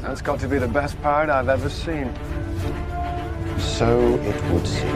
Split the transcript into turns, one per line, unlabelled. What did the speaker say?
That's got to be the best part I've ever seen.
So it would seem.